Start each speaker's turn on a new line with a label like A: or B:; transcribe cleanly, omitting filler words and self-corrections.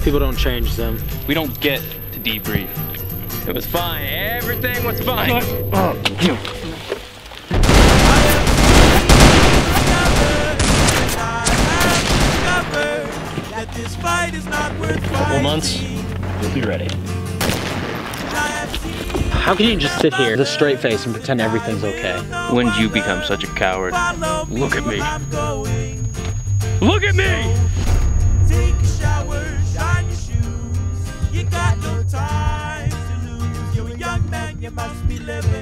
A: People don't change them.
B: We don't get to debrief. It was fine. Everything was fine.
C: Couple months, you'll be ready.
A: How can you just sit here with a straight face and pretend everything's okay?
B: When did you become such a coward? Look at me. Look at me!
D: Take a shower, shine your shoes. You got no time to lose. You're a young man, you must be living.